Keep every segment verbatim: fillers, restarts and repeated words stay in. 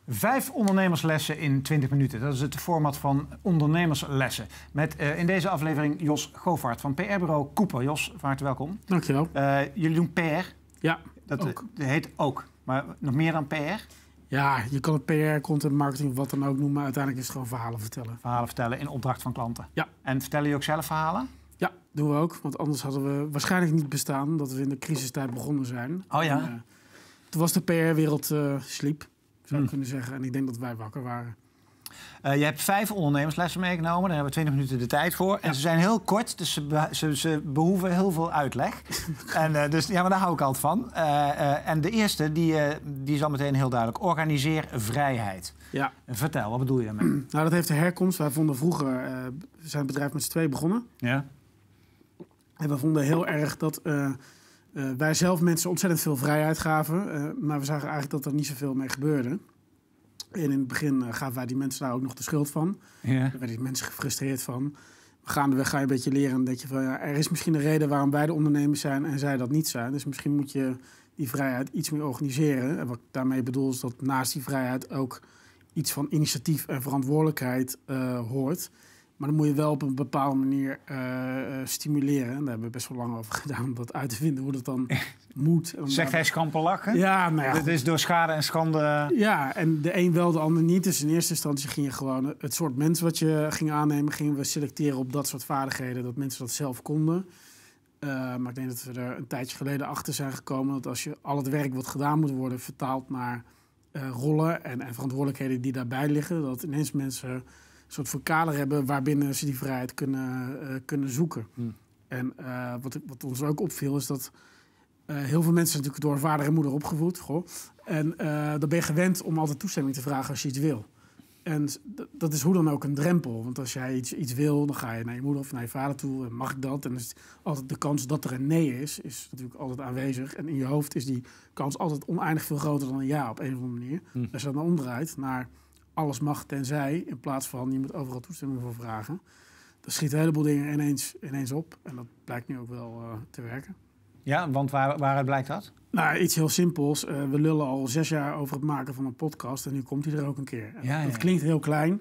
Vijf ondernemerslessen in twintig minuten. Dat is het format van ondernemerslessen. Met uh, in deze aflevering Jos Govaert van P R-bureau Cooper. Jos, van harte welkom. Dankjewel. Uh, jullie doen P R. Ja, dat ook. Dat heet ook. Maar nog meer dan P R? Ja, je kan het P R, content marketing, wat dan ook noemen. Maar uiteindelijk is het gewoon verhalen vertellen. Verhalen vertellen in opdracht van klanten. Ja. En vertellen jullie ook zelf verhalen? Ja, doen we ook. Want anders hadden we waarschijnlijk niet bestaan. Omdat we in de crisistijd begonnen zijn. Oh ja? En, uh, toen was de P R-wereld uh, sliep, zou je hmm. kunnen zeggen. En ik denk dat wij wakker waren. Uh, je hebt vijf ondernemerslessen meegenomen. Daar hebben we twintig minuten de tijd voor. En ja. ze zijn heel kort, dus ze, be ze, ze behoeven heel veel uitleg. en, uh, dus, ja, maar daar hou ik altijd van. Uh, uh, en de eerste, die, uh, die is al meteen heel duidelijk. Organiseer vrijheid. Ja. Vertel, wat bedoel je daarmee? Nou, dat heeft de herkomst. Wij vonden vroeger, uh, we zijn het bedrijf met z'n twee begonnen. Ja. En we vonden heel erg dat uh, uh, wij zelf mensen ontzettend veel vrijheid gaven. Uh, maar we zagen eigenlijk dat er niet zoveel mee gebeurde. En in het begin uh, gaven wij die mensen daar ook nog de schuld van. Ja. Daar werden die mensen gefrustreerd van. Gaandeweg ga je een beetje leren en denk je van... Ja, er is misschien een reden waarom wij de ondernemers zijn en zij dat niet zijn. Dus misschien moet je die vrijheid iets meer organiseren. En wat ik daarmee bedoel is dat naast die vrijheid ook iets van initiatief en verantwoordelijkheid uh, hoort. Maar dan moet je wel op een bepaalde manier uh, uh, stimuleren. En daar hebben we best wel lang over gedaan om dat uit te vinden, hoe dat dan moet. Zegt hij schamperlachen? Ja, nou ja. Dit is door schade en schande... Ja, en de een wel, de ander niet. Dus in eerste instantie ging je gewoon... Het soort mensen wat je ging aannemen, gingen we selecteren op dat soort vaardigheden. Dat mensen dat zelf konden. Uh, maar ik denk dat we er een tijdje geleden achter zijn gekomen... dat als je al het werk wat gedaan moet worden vertaalt naar uh, rollen... En, en verantwoordelijkheden die daarbij liggen... dat ineens mensen... een soort voor kader hebben waarbinnen ze die vrijheid kunnen, uh, kunnen zoeken. Hmm. En uh, wat, wat ons ook opviel is dat uh, heel veel mensen natuurlijk door vader en moeder opgevoed. Goh, en uh, dan ben je gewend om altijd toestemming te vragen als je iets wil. En d- dat is hoe dan ook een drempel. Want als jij iets, iets wil, dan ga je naar je moeder of naar je vader toe. En mag ik dat? En is altijd de kans dat er een nee is, is natuurlijk altijd aanwezig. En in je hoofd is die kans altijd oneindig veel groter dan een ja op een of andere manier. Hmm. Als je dat dan omdraait naar... alles mag tenzij, in plaats van je moet overal toestemming voor vragen. Er schieten een heleboel dingen ineens, ineens op. En dat blijkt nu ook wel uh, te werken. Ja, want waar, waaruit blijkt dat? Nou, iets heel simpels. Uh, we lullen al zes jaar over het maken van een podcast. En nu komt hij er ook een keer. Ja, dat ja. klinkt heel klein.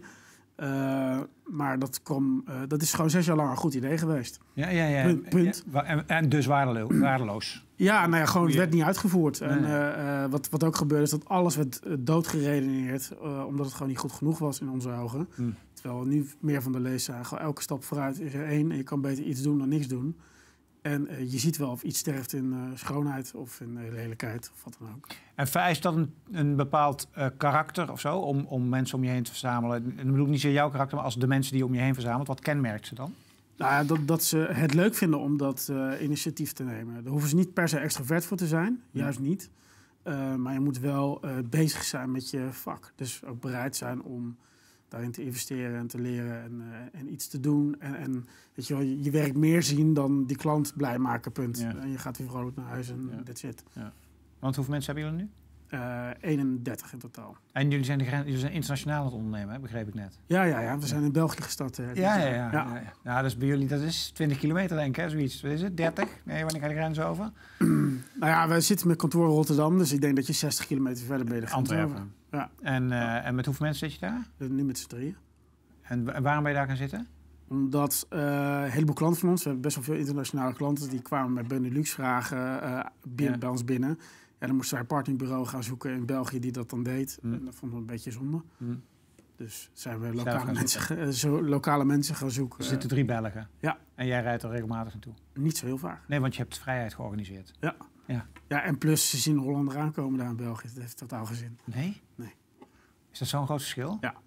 Uh, maar dat, kwam, uh, dat is gewoon zes jaar lang een goed idee geweest. Ja, ja, ja. Punt. punt. Ja, en, en dus waardeloos. waardeloos. Ja, nou ja, gewoon, het werd niet uitgevoerd. Nee. En uh, uh, wat, wat ook gebeurde is dat alles werd uh, doodgeredeneerd... Uh, omdat het gewoon niet goed genoeg was in onze ogen. Hmm. Terwijl we nu meer van de lees zagen. Elke stap vooruit is er één en je kan beter iets doen dan niks doen. En uh, je ziet wel of iets sterft in uh, schoonheid of in uh, lelijkheid of wat dan ook. En vereist dat een, een bepaald uh, karakter of zo om, om mensen om je heen te verzamelen? En dan bedoel ik niet zo jouw karakter, maar als de mensen die je om je heen verzamelt. Wat kenmerkt ze dan? Nou ja, dat, dat ze het leuk vinden om dat uh, initiatief te nemen. Daar hoeven ze niet per se extrovert voor te zijn, ja. Juist niet. Uh, maar je moet wel uh, bezig zijn met je vak. Dus ook bereid zijn om daarin te investeren en te leren en, uh, en iets te doen. En, en weet je, wel, je, je werk meer zien dan die klant blij maken, punt. Ja. En je gaat weer vrolijk naar huis en ja. That's it. Ja. Want hoeveel mensen hebben jullie nu? Uh, eenendertig in totaal. En jullie zijn, de, jullie zijn internationaal aan het ondernemen, hè? Begreep ik net. Ja, ja, ja, we zijn in België gestart. Uh, ja, ja, ja, ja. ja. ja. Nou, dus bij jullie, dat is twintig kilometer denk ik, hè? Zoiets. Wat is het? dertig? Nee, wanneer ga je de grens over? nou ja, we zitten met kantoor in Rotterdam, dus ik denk dat je zestig kilometer verder ben je de grens Antwerpen. over. Ja. En, uh, en met hoeveel mensen zit je daar? Uh, nu met z'n drieën. En, en waarom ben je daar gaan zitten? Omdat uh, een heleboel klanten van ons, we hebben best wel veel internationale klanten, die kwamen met Benelux vragen uh, binnen, ja. bij ons binnen. Ja, dan moesten wij een partnerbureau gaan zoeken in België die dat dan deed. Mm. En dat vonden we een beetje zonde. Mm. Dus zijn we lokale mensen, uh, zo, lokale mensen gaan zoeken. Er zitten drie Belgen. Ja. En jij rijdt er regelmatig naartoe? Niet zo heel vaak. Nee, want je hebt vrijheid georganiseerd. Ja. Ja. Ja, en plus ze zien Hollander aankomen daar in België. Dat heeft totaal geen zin. Nee? Nee. Is dat zo'n groot verschil? Ja.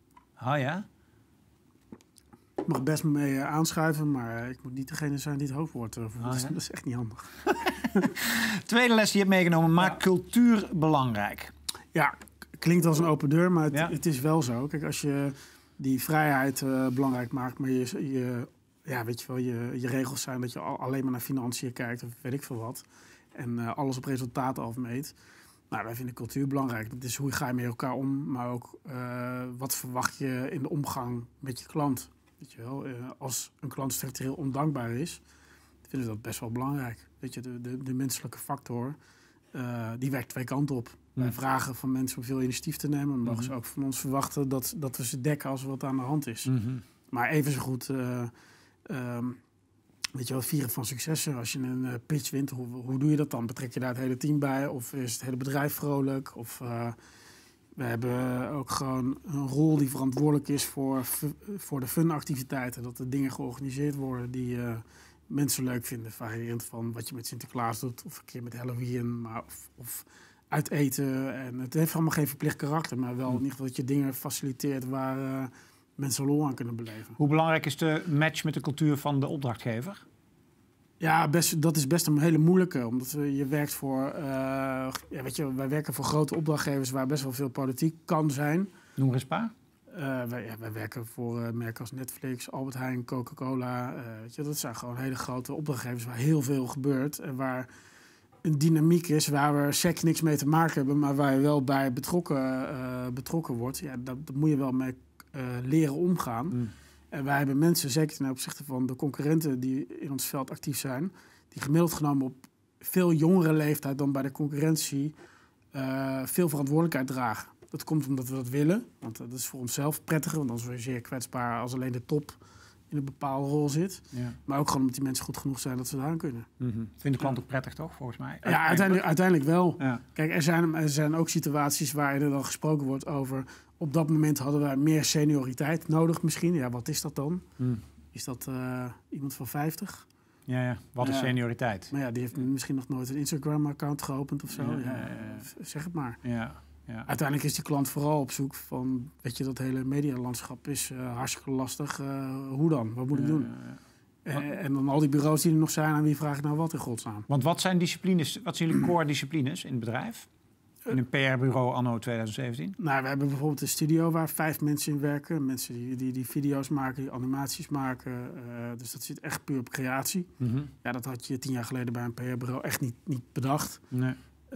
Oh ja? Ik mag best mee uh, aanschuiven, maar uh, ik moet niet degene zijn die het hoofdwoord uh, voert. Oh, ja? Dat is echt niet handig. Tweede les die je hebt meegenomen, maak ja. cultuur belangrijk. Ja, klinkt als een open deur, maar het, ja. het is wel zo. Kijk, als je die vrijheid uh, belangrijk maakt, maar je, je, ja, weet je, wel, je, je regels zijn dat je al, alleen maar naar financiën kijkt of weet ik veel wat. En uh, alles op resultaten afmeet. Nou, wij vinden cultuur belangrijk. Dat is hoe ga je met elkaar om, maar ook uh, wat verwacht je in de omgang met je klant. Weet je wel, uh, als een klant structureel ondankbaar is, vinden we dat best wel belangrijk. Weet je, de, de, de menselijke factor, uh, die werkt twee kanten op. Wij mm. vragen van mensen om veel initiatief te nemen. Dan mogen mm. ze ook van ons verwachten dat, dat we ze dekken als er wat aan de hand is. Mm-hmm. Maar even zo goed, uh, um, weet je wel, vieren van successen. Als je een uh, pitch wint, hoe, hoe doe je dat dan? Betrek je daar het hele team bij? Of is het hele bedrijf vrolijk? Of uh, we hebben ook gewoon een rol die verantwoordelijk is voor, voor de funactiviteiten. Dat er dingen georganiseerd worden die uh, mensen leuk vinden. Variërend van wat je met Sinterklaas doet, of een keer met Halloween, maar of, of uit eten. En het heeft allemaal geen verplicht karakter, maar wel in ieder geval dat je dingen faciliteert waar uh, mensen lol aan kunnen beleven. Hoe belangrijk is de match met de cultuur van de opdrachtgever? Ja, best, dat is best een hele moeilijke, omdat we, je werkt voor, uh, ja, weet je, wij werken voor grote opdrachtgevers waar best wel veel politiek kan zijn. Noem er eens een paar. Uh, wij, ja, wij werken voor uh, merken als Netflix, Albert Heijn, Coca-Cola. Uh, weet je, dat zijn gewoon hele grote opdrachtgevers waar heel veel gebeurt en waar een dynamiek is waar we sec niks mee te maken hebben, maar waar je wel bij betrokken, uh, betrokken wordt. Ja, dat, dat moet je wel mee uh, leren omgaan. Mm. En wij hebben mensen, zeker ten opzichte van de concurrenten die in ons veld actief zijn, die gemiddeld genomen op veel jongere leeftijd dan bij de concurrentie uh, veel verantwoordelijkheid dragen. Dat komt omdat we dat willen, want dat is voor onszelf prettiger, want dan zijn we zeer kwetsbaar als alleen de top in een bepaalde rol zit. Ja. Maar ook gewoon omdat die mensen goed genoeg zijn dat ze daar aan kunnen. Mm-hmm. Vindt de klant ja. ook prettig, toch, volgens mij? Ja, uiteindelijk, uiteindelijk wel. Ja. Kijk, er zijn, er zijn ook situaties waar er dan gesproken wordt over, op dat moment hadden wij meer senioriteit nodig misschien. Ja, wat is dat dan? Mm. Is dat uh, iemand van vijftig? Ja, ja. Wat is uh, senioriteit? Maar ja, die heeft misschien nog nooit een Instagram-account geopend of zo. Ja, ja, ja, ja. Zeg het maar. Ja. Ja. Uiteindelijk is die klant vooral op zoek van, weet je, dat hele medialandschap is uh, hartstikke lastig. Uh, hoe dan? Wat moet ik doen? Ja, ja, ja. En, en dan al die bureaus die er nog zijn, aan wie vraag ik nou wat in godsnaam? Want wat zijn disciplines, wat zijn jullie core disciplines in het bedrijf? In een P R-bureau anno twintig zeventien? Nou, we hebben bijvoorbeeld een studio waar vijf mensen in werken. Mensen die, die, die video's maken, die animaties maken. Uh, dus dat zit echt puur op creatie. Mm-hmm. Ja, dat had je tien jaar geleden bij een P R-bureau echt niet, niet bedacht. Nee.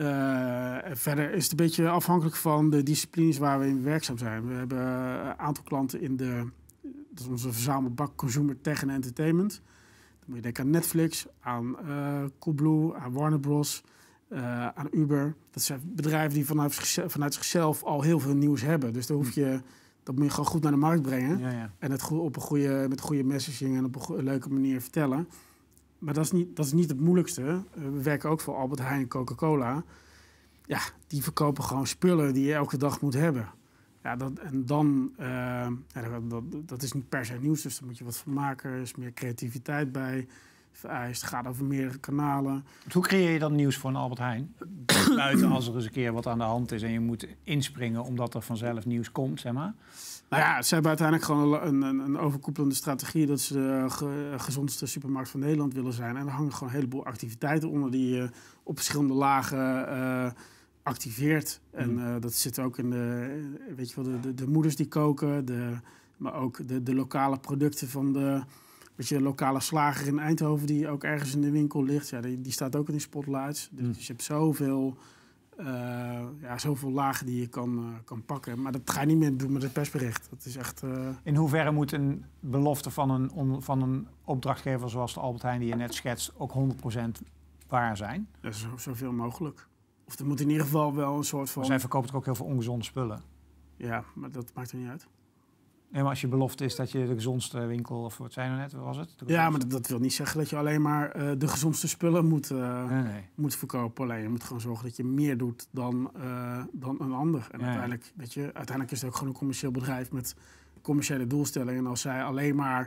Uh, verder is het een beetje afhankelijk van de disciplines waar we in werkzaam zijn. We hebben een aantal klanten in de, dat is onze verzamelbak Consumer Tech en Entertainment. Dan moet je denken aan Netflix, aan uh, Coolblue, aan Warner Bros, uh, aan Uber. Dat zijn bedrijven die vanuit, vanuit zichzelf al heel veel nieuws hebben. Dus daar hoef je, dat moet je gewoon goed naar de markt brengen. Ja, ja. En het op een goede, met goede messaging en op een, goede, leuke manier vertellen. Maar dat is, niet, dat is niet het moeilijkste. Uh, we werken ook voor Albert Heijn en Coca-Cola. Ja, die verkopen gewoon spullen die je elke dag moet hebben. Ja, dat, en dan, uh, ja, dat, dat, dat is niet per se nieuws, dus daar moet je wat van maken. Er is meer creativiteit bij vereist. Het gaat over meerdere kanalen. Hoe creëer je dan nieuws voor een Albert Heijn? Buiten als er eens een keer wat aan de hand is en je moet inspringen omdat er vanzelf nieuws komt, zeg maar. Nou ja, ze hebben uiteindelijk gewoon een, een, een overkoepelende strategie dat ze de ge, gezondste supermarkt van Nederland willen zijn. En er hangen gewoon een heleboel activiteiten onder die je op verschillende lagen uh, activeert. Mm. En uh, dat zit ook in de, weet je wel, de, de, de moeders die koken, de, maar ook de, de lokale producten van de, weet je, de lokale slager in Eindhoven die ook ergens in de winkel ligt. Ja, die, die staat ook in die spotlights. Dus, mm. dus je hebt zoveel... Uh, ja, zoveel lagen die je kan, uh, kan pakken. Maar dat ga je niet meer doen met het persbericht. Dat is echt... Uh... In hoeverre moet een belofte van een, on, van een opdrachtgever zoals de Albert Heijn die je net schetst ook honderd procent waar zijn? Ja, zo, zoveel mogelijk. Of er moet in ieder geval wel een soort van... Maar zij verkoopt ook heel veel ongezonde spullen. Ja, maar dat maakt er niet uit. Nee, maar als je belofte is dat je de gezondste winkel, of wat zei je net, wat was het? Ja, maar dat, dat wil niet zeggen dat je alleen maar uh, de gezondste spullen moet, uh, nee, nee. moet verkopen. Alleen je moet gewoon zorgen dat je meer doet dan, uh, dan een ander. En ja, uiteindelijk, ja. Weet je, uiteindelijk is het ook gewoon een commercieel bedrijf met commerciële doelstellingen. En als zij alleen maar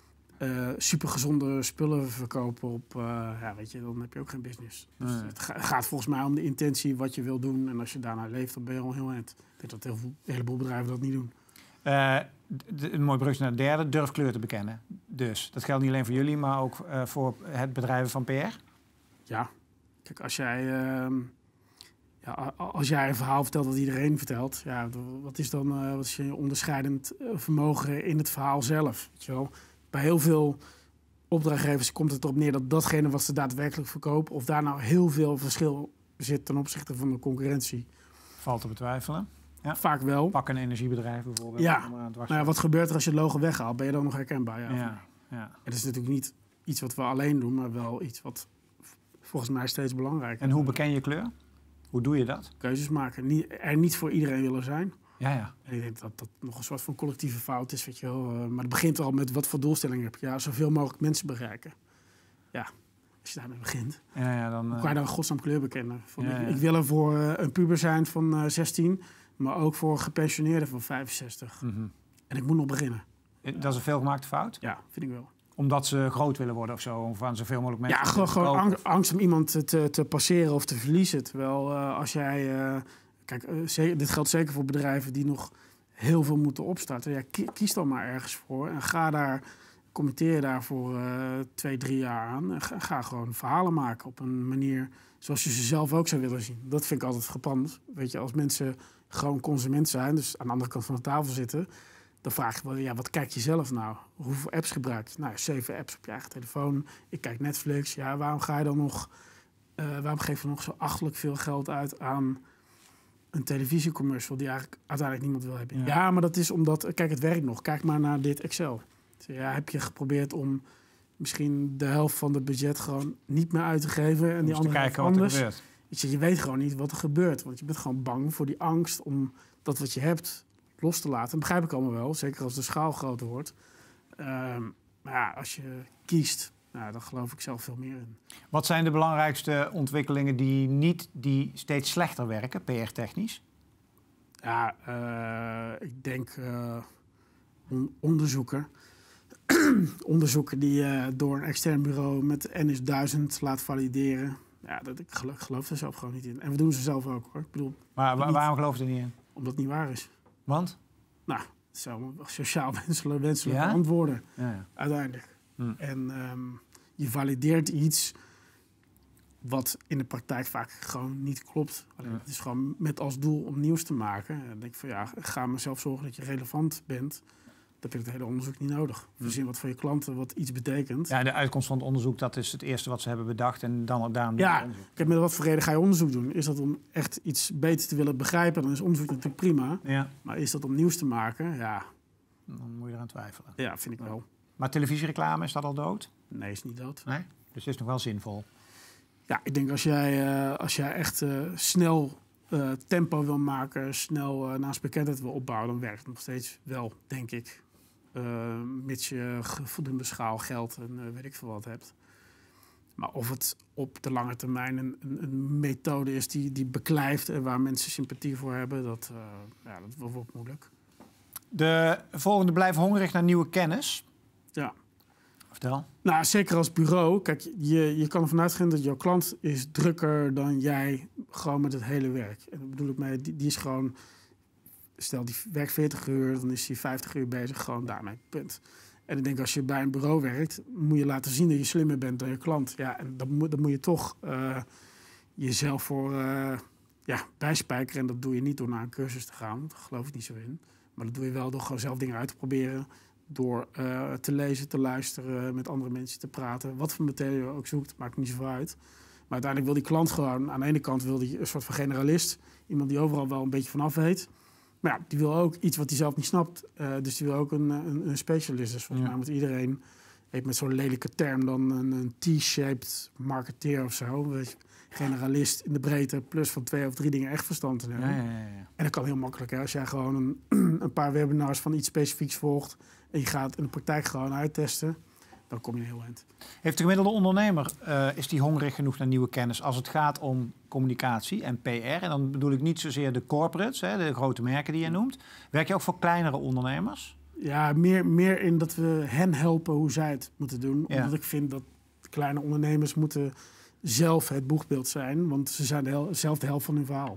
uh, supergezonde spullen verkopen op, uh, ja, weet je, dan heb je ook geen business. Dus nee. Het ga, gaat volgens mij om de intentie wat je wil doen. En als je daarna leeft, dan ben je al heel eind. Ik denk dat heel veel, een heleboel bedrijven dat niet doen. Uh, de, een mooi brugje naar de derde, durf kleur te bekennen. Dus dat geldt niet alleen voor jullie, maar ook uh, voor het bedrijven van P R? Ja, kijk, als jij, uh, ja, als jij een verhaal vertelt wat iedereen vertelt, ja, wat is dan uh, wat is je onderscheidend vermogen in het verhaal zelf? Weet je wel? Bij heel veel opdrachtgevers komt het erop neer dat datgene wat ze daadwerkelijk verkopen, of daar nou heel veel verschil zit ten opzichte van de concurrentie. Valt te betwijfelen. Ja. Vaak wel. Pak een energiebedrijf bijvoorbeeld. Ja. Nou ja, wat gebeurt er als je het logo weghaalt? Ben je dan nog herkenbaar? Ja. Ja. Ja. Het is natuurlijk niet iets wat we alleen doen, maar wel iets wat volgens mij steeds belangrijker is. En hoe beken je kleur? Hoe doe je dat? Keuzes maken. Niet, er niet voor iedereen willen zijn. Ja, ja. En ik denk dat dat nog een soort van collectieve fout is. Weet je wel. Uh, maar het begint al met wat voor doelstellingen heb je. Ja, zoveel mogelijk mensen bereiken. Ja, als je daarmee begint. Ja, ja, dan, uh... hoe kan je dan een godsnaam kleur bekennen? Van, ja, ja. Ik, ik wil er voor uh, een puber zijn van uh, zestien, maar ook voor gepensioneerden van vijfenzestig. Mm-hmm. En ik moet nog beginnen. Dat is een veelgemaakte fout? Ja, vind ik wel. Omdat ze groot willen worden of zo? Of aan zoveel mogelijk mensen... Ja, gewoon, gewoon angst, angst om iemand te, te passeren of te verliezen. Terwijl uh, als jij... Uh, kijk, uh, zeker, dit geldt zeker voor bedrijven die nog heel veel moeten opstarten. Ja, kies dan maar ergens voor en ga daar... Commenteer daar voor uh, twee, drie jaar aan. En ga, ga gewoon verhalen maken op een manier zoals je ze zelf ook zou willen zien. Dat vind ik altijd frappant. Weet je, als mensen gewoon consument zijn, dus aan de andere kant van de tafel zitten, dan vraag je wel, ja, wat kijk je zelf nou? Hoeveel apps gebruik je? Nou, zeven apps op je eigen telefoon. Ik kijk Netflix. Ja, waarom ga je dan nog, uh, waarom geef je nog zo achtelijk veel geld uit aan een televisiecommercial die eigenlijk uiteindelijk niemand wil hebben? Ja, ja maar dat is omdat, kijk, het werkt nog. Kijk maar naar dit Excel. Ja, heb je geprobeerd om misschien de helft van het budget gewoon niet meer uit te geven en die andere helft anders? Je, je weet gewoon niet wat er gebeurt, want je bent gewoon bang voor die angst om dat wat je hebt los te laten. Dat begrijp ik allemaal wel, zeker als de schaal groter wordt. Um, maar ja, als je kiest, nou, dan geloof ik zelf veel meer in. Wat zijn de belangrijkste ontwikkelingen die niet, die steeds slechter werken, P R-technisch? Ja, uh, ik denk uh, on- onderzoeken. Onderzoeken die je uh, door een extern bureau met N S duizend laat valideren. Ja, dat, ik geloof, geloof er zelf gewoon niet in. En we doen ze zelf ook, hoor. Ik bedoel, maar wa- niet, waarom geloof je er niet in? Omdat het niet waar is. Want? Nou, het zijn sociaal wenselijke, wenselijke ja? antwoorden. Ja, ja. Uiteindelijk. Hm. En um, je valideert iets wat in de praktijk vaak gewoon niet klopt. Alleen, ja. Het is gewoon met als doel om nieuws te maken. En dan denk ik van ja, ga maar zelf zorgen dat je relevant bent. Dan heb je het hele onderzoek niet nodig. Verzin wat voor je klanten wat iets betekent. Ja, de uitkomst van het onderzoek, dat is het eerste wat ze hebben bedacht. En dan daarom ja, kijk, met wat voor reden ga je onderzoek doen? Is dat om echt iets beter te willen begrijpen? Dan is onderzoek natuurlijk prima. Ja. Maar is dat om nieuws te maken? Ja. Dan moet je eraan twijfelen. Ja, vind ik ja. wel. Maar televisiereclame, is dat al dood? Nee, is niet dood. Nee? Dus het is nog wel zinvol. Ja, ik denk als jij, uh, als jij echt uh, snel uh, tempo wil maken, snel uh, naast bekendheid wil opbouwen, dan werkt het nog steeds wel, denk ik. Uh, mits je voldoende schaal, geld en uh, weet ik veel wat hebt. Maar of het op de lange termijn een, een, een methode is die, die beklijft en waar mensen sympathie voor hebben, dat, uh, ja, dat wordt moeilijk. De volgende blijven hongerig naar nieuwe kennis. Ja. Vertel. Nou, zeker als bureau. Kijk, je, je kan ervan uitgaan dat jouw klant is drukker dan jij gewoon met het hele werk. En dat bedoel ik mee, die, die is gewoon... Stel, die werkt veertig uur, dan is hij vijftig uur bezig, gewoon daarmee, punt. En ik denk, als je bij een bureau werkt, moet je laten zien dat je slimmer bent dan je klant. Ja, en dan moet, dan moet je toch uh, jezelf voor uh, ja, bijspijkeren. En dat doe je niet door naar een cursus te gaan, daar geloof ik niet zo in. Maar dat doe je wel door gewoon zelf dingen uit te proberen. Door uh, te lezen, te luisteren, met andere mensen te praten. Wat voor materie je ook zoekt, maakt niet zoveel uit. Maar uiteindelijk wil die klant gewoon, aan de ene kant wil die een soort van generalist. Iemand die overal wel een beetje vanaf weet. Maar ja, die wil ook iets wat hij zelf niet snapt. Uh, dus die wil ook een, een, een specialist. Dus volgens ja. mij moet iedereen, heeft met zo'n lelijke term dan een, een T-shaped marketeer of zo. Weet je, generalist in de breedte, plus van twee of drie dingen echt verstand te hebben. Ja, ja, ja. En dat kan heel makkelijk. Hè? Als jij gewoon een, een paar webinars van iets specifieks volgt en je gaat in de praktijk gewoon uittesten, dan kom je heel eind. Heeft de gemiddelde ondernemer, uh, is die hongerig genoeg naar nieuwe kennis als het gaat om communicatie en P R? En dan bedoel ik niet zozeer de corporates, hè, de grote merken die je noemt. Werk je ook voor kleinere ondernemers? Ja, meer, meer in dat we hen helpen hoe zij het moeten doen. Ja. Omdat ik vind dat kleine ondernemers moeten zelf het boegbeeld zijn. Want ze zijn de hel- zelf de helft van hun verhaal.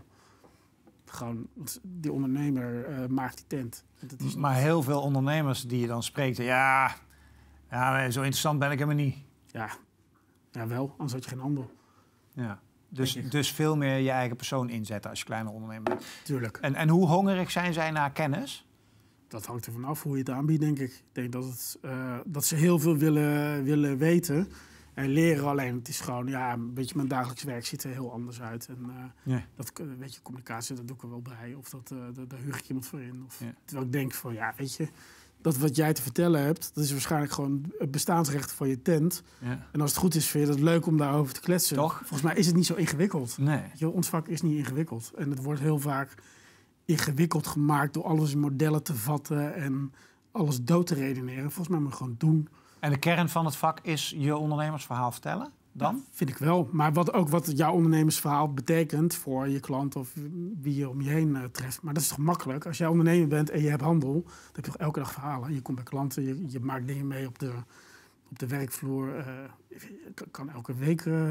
Gewoon, die ondernemer uh, maakt die tent. Dat is maar heel veel ondernemers die je dan spreekt, ja... Ja, zo interessant ben ik helemaal niet. Ja, ja wel, anders had je geen handel. Ja. Dus, dus veel meer je eigen persoon inzetten als je kleine ondernemer bent. Tuurlijk. En, en hoe hongerig zijn zij naar kennis? Dat hangt er vanaf hoe je het aanbiedt, denk ik. Ik denk dat, het, uh, dat ze heel veel willen, willen weten en leren. Alleen het is gewoon, ja, een beetje mijn dagelijks werk ziet er heel anders uit. En uh, ja. dat, weet je, communicatie, dat doe ik er wel bij. Of dat, uh, daar, daar huur ik iemand voor in. Of, ja. Terwijl ik denk van, ja, weet je... dat wat jij te vertellen hebt, dat is waarschijnlijk gewoon het bestaansrecht van je tent. Ja. En als het goed is, vind je het leuk om daarover te kletsen. Toch? Volgens mij is het niet zo ingewikkeld. Nee. Weet je, ons vak is niet ingewikkeld. En het wordt heel vaak ingewikkeld gemaakt door alles in modellen te vatten en alles dood te redeneren. Volgens mij moet je gewoon doen. En de kern van het vak is je ondernemersverhaal vertellen? Dan? Ja, vind ik wel. Maar wat, ook wat jouw ondernemersverhaal betekent voor je klant of wie je om je heen uh, treft. Maar dat is toch makkelijk? Als jij ondernemer bent en je hebt handel, dan heb je toch elke dag verhalen. Je komt bij klanten, je, je maakt dingen mee op de, op de werkvloer. Uh, je kan elke week uh,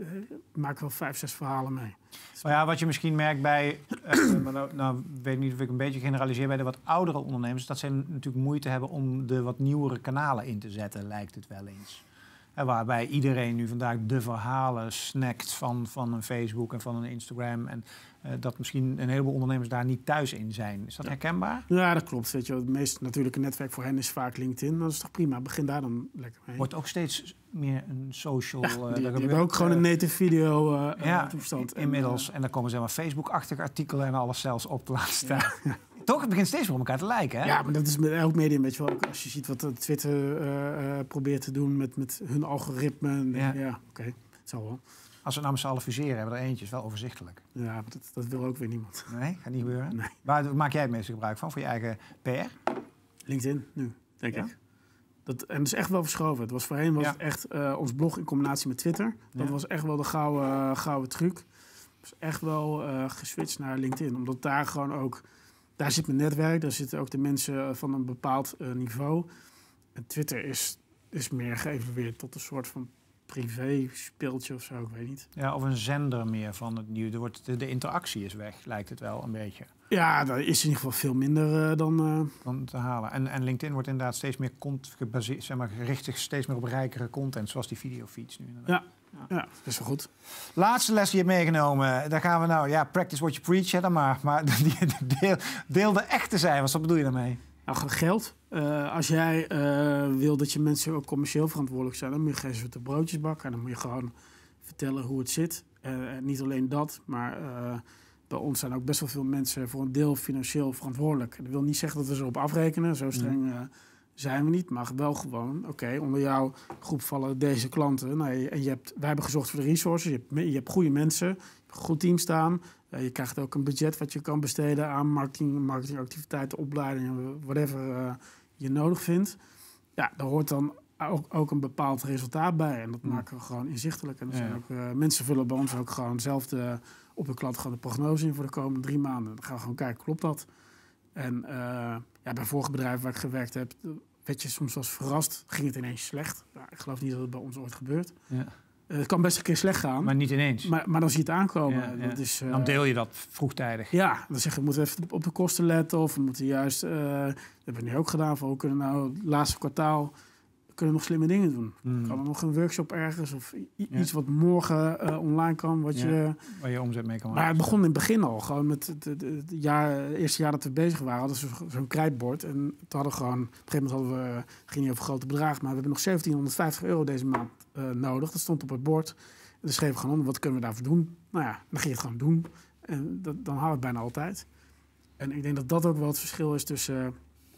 maak wel vijf, zes verhalen mee. Maar ja, wat je misschien merkt bij, uh, maar nou, nou weet ik niet of ik een beetje generaliseer, bij de wat oudere ondernemers, dat zij natuurlijk moeite hebben om de wat nieuwere kanalen in te zetten, lijkt het wel eens. En waarbij iedereen nu vandaag de verhalen snackt van, van een Facebook en van een Instagram. En uh, dat misschien een heleboel ondernemers daar niet thuis in zijn. Is dat ja. herkenbaar? Ja, dat klopt. Weet je, het meest natuurlijke netwerk voor hen is vaak LinkedIn. Dat is toch prima. Begin daar dan lekker mee. Wordt ook steeds meer een social... Ja, uh, die, daar die hebben ook gewoon een native video uh, ja, toestand. Inmiddels. En, uh, en dan komen zeg maar Facebook-achtige artikelen en alles zelfs op te laten staan. Ja. Toch, het begint steeds meer op elkaar te lijken, hè? Ja, maar dat is met elk medium, weet je wel. Als je ziet wat Twitter uh, uh, probeert te doen met, met hun algoritme. Ja, ja oké, okay, het zal wel. Als we nou met z'n allen fuseren, hebben we er eentje, is wel overzichtelijk. Ja, maar dat, dat wil ook weer niemand. Nee, gaat niet gebeuren? Nee. Waar maak jij het meeste gebruik van, voor je eigen P R? LinkedIn, nu, denk ja? ik. Dat, en dat is echt wel verschoven. Het was voorheen was ja. het echt uh, ons blog in combinatie met Twitter. Dat ja. was echt wel de gouden, uh, gouden truc. Het was echt wel uh, geswitcht naar LinkedIn. Omdat daar gewoon ook... Daar zit mijn netwerk, daar zitten ook de mensen van een bepaald uh, niveau. En Twitter is, is meer geëvalueerd tot een soort van privé-speeltje of zo, ik weet niet. Ja, of een zender meer van het nieuws. Er wordt, de, de interactie is weg, lijkt het wel een beetje. Ja, daar is in ieder geval veel minder uh, dan... Uh... dan te halen. En, en LinkedIn wordt inderdaad steeds meer gebaseerd, zeg maar, gericht zich steeds meer op rijkere content, zoals die videofeeds nu inderdaad. Ja. Ja, ja, dat is wel goed. Laatste les die je hebt meegenomen. Daar gaan we nou, ja, practice what you preach, hè, dan maar. Maar die, deel, deel de echte cijfers, wat bedoel je daarmee? Nou, geld. Uh, als jij uh, wil dat je mensen ook commercieel verantwoordelijk zijn, dan moet je geen soort de broodjes bakken. En dan moet je gewoon vertellen hoe het zit. Uh, niet alleen dat, maar uh, bij ons zijn ook best wel veel mensen voor een deel financieel verantwoordelijk. Dat wil niet zeggen dat we ze erop afrekenen, zo streng... Uh, zijn we niet, maar wel gewoon, oké, okay, onder jouw groep vallen deze klanten. Nou, en je hebt, wij hebben gezorgd voor de resources, je hebt, je hebt goede mensen, je hebt een goed team staan. Uh, je krijgt ook een budget wat je kan besteden aan marketing, marketingactiviteiten, opleidingen, whatever uh, je nodig vindt. Ja, daar hoort dan ook, ook een bepaald resultaat bij. En dat mm. maken we gewoon inzichtelijk. En dat zijn ja. ook, uh, mensen vullen bij ons ook gewoon zelf de, op de klant gewoon de prognose in voor de komende drie maanden. Dan gaan we gewoon kijken, klopt dat? En uh, ja, bij vorige bedrijven waar ik gewerkt heb, werd je soms wel eens verrast, ging het ineens slecht. Nou, ik geloof niet dat het bij ons ooit gebeurt. Ja. Uh, het kan best een keer slecht gaan. Maar niet ineens. Maar, maar dan zie je het aankomen. Ja, ja. Dat is, uh, dan deel je dat vroegtijdig. Ja, dan zeg je, we moeten even op de kosten letten. Of we moeten juist, uh, dat hebben we nu ook gedaan, van, we kunnen nou het laatste kwartaal kunnen nog slimme dingen doen. Hmm. Kan er nog een workshop ergens of i- ja. iets wat morgen uh, online kan. Wat ja, je, waar je omzet mee kan maken. Maar het begon in het begin al. Gewoon met het, het, het, het jaar, eerste jaar dat we bezig waren, hadden we zo, zo'n krijtbord. En toen hadden we gewoon, op een gegeven moment hadden we, het ging niet over grote bedragen, maar we hebben nog zeventienhonderdvijftig euro deze maand uh, nodig. Dat stond op het bord. En dan schreef ik gewoon onder, wat kunnen we daarvoor doen? Nou ja, dan ging je het gewoon doen. En dat, dan haal je het bijna altijd. En ik denk dat dat ook wel het verschil is tussen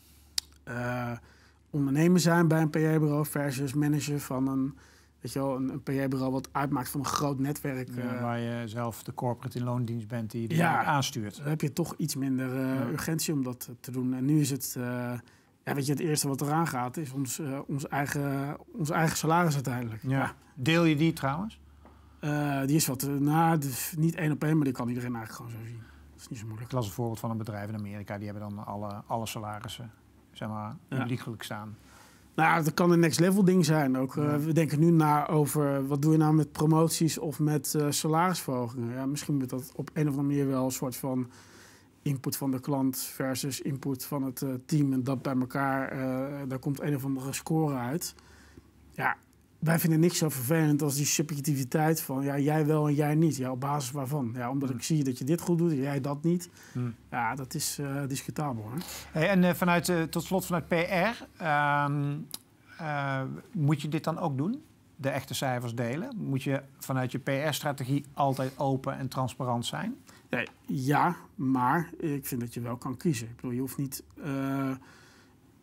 Uh, ondernemer zijn bij een P R-bureau versus manager van een, weet je wel, een, een P R-bureau wat uitmaakt van een groot netwerk. Ja, uh, waar je zelf de corporate in loondienst bent die die ja, aanstuurt. Dan heb je toch iets minder uh, ja. urgentie om dat te doen. En nu is het, uh, ja, weet je, het eerste wat eraan gaat is ons, uh, ons, eigen, ons eigen salaris uiteindelijk. Ja. Ja. Deel je die trouwens? Uh, die is wat, uh, nou, dus niet één op één, maar die kan iedereen eigenlijk gewoon zo zien. Dat is niet zo moeilijk. Ik las een voorbeeld van een bedrijf in Amerika, die hebben dan alle, alle salarissen, zeg maar, publiekelijk ja. staan. Nou, dat kan een next level ding zijn. Ook, uh, we denken nu na over wat doe je nou met promoties of met uh, salarisverhogingen. Ja, misschien moet dat op een of andere manier wel een soort van input van de klant versus input van het uh, team. En dat bij elkaar, uh, daar komt een of andere score uit. Ja, wij vinden niks zo vervelend als die subjectiviteit van ja, jij wel en jij niet. Ja, op basis waarvan? Ja, omdat hmm. ik zie dat je dit goed doet en jij dat niet. Hmm. Ja, dat is uh, discutabel. Hè? Hey, en uh, vanuit, uh, tot slot vanuit P R, uh, uh, moet je dit dan ook doen? De echte cijfers delen? Moet je vanuit je P R-strategie altijd open en transparant zijn? Nee, ja, maar ik vind dat je wel kan kiezen. Ik bedoel, je hoeft niet... Uh,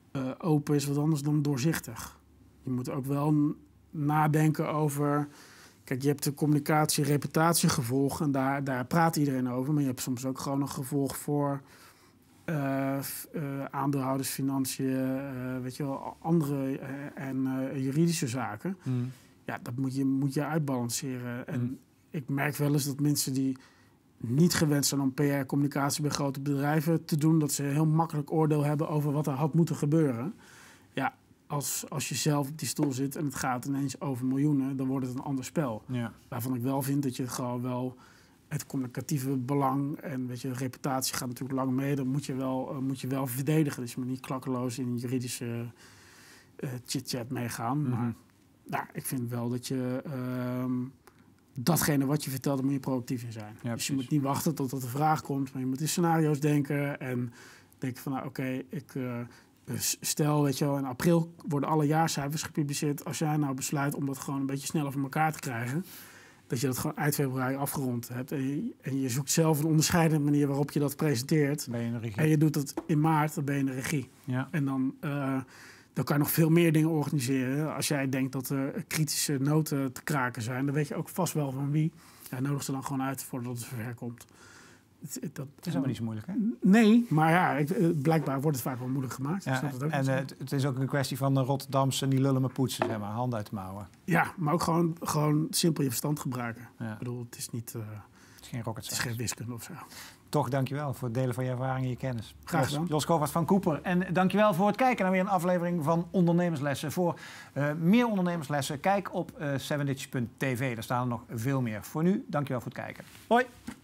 uh, open is wat anders dan doorzichtig. Je moet ook wel nadenken over... Kijk, je hebt de communicatie-reputatiegevolg en daar, daar praat iedereen over. Maar je hebt soms ook gewoon een gevolg voor uh, uh, aandeelhouders, financiën, uh, weet je wel, andere uh, en uh, juridische zaken. Mm. Ja, dat moet je, moet je uitbalanceren. En mm. ik merk wel eens dat mensen die niet gewend zijn om P R-communicatie bij grote bedrijven te doen, dat ze een heel makkelijk oordeel hebben over wat er had moeten gebeuren. Ja, als, als je zelf op die stoel zit en het gaat ineens over miljoenen, dan wordt het een ander spel. Ja. Waarvan ik wel vind dat je gewoon wel het communicatieve belang en weet je, reputatie gaat natuurlijk lang mee. Dan moet je wel, uh, moet je wel verdedigen. Dus je moet niet klakkeloos in een juridische uh, chit-chat meegaan. Mm-hmm. Maar nou, ik vind wel dat je uh, datgene wat je vertelt, daar moet je proactief in zijn. Ja, dus je moet niet wachten tot er een vraag komt, maar je moet in scenario's denken en denken van nou oké, okay, ik... Uh, Stel, weet je wel, in april worden alle jaarcijfers gepubliceerd. Als jij nou besluit om dat gewoon een beetje sneller voor elkaar te krijgen, dat je dat gewoon eind februari afgerond hebt. En je, en je zoekt zelf een onderscheidende manier waarop je dat presenteert. Ben je in de regie. En je doet het in maart, dan ben je in de regie. Ja. En dan, uh, dan kan je nog veel meer dingen organiseren. Als jij denkt dat er kritische noten te kraken zijn, dan weet je ook vast wel van wie. Ja, nodig ze dan gewoon uit voordat het zover komt. Het, dat, het is helemaal niet zo moeilijk, hè? Nee, maar ja, ik, blijkbaar wordt het vaak wel moeilijk gemaakt. Ja, het ook en uh, het is ook een kwestie van de Rotterdamse die lullen me poetsen, zeg maar, handen uit de mouwen. Ja, maar ook gewoon, gewoon simpel je verstand gebruiken. Ja. Ik bedoel, het is niet... Uh, het is geen rocket science. Het is geen wiskunde of zo. Toch, dankjewel voor het delen van je ervaring en je kennis. Graag gedaan. Jos, Jos Kovaerts van Cooper. En dankjewel voor het kijken naar weer een aflevering van Ondernemerslessen. Voor uh, meer ondernemerslessen, kijk op uh, seven ditches punt t v. Daar staan er nog veel meer. Voor nu, dankjewel voor het kijken. Hoi!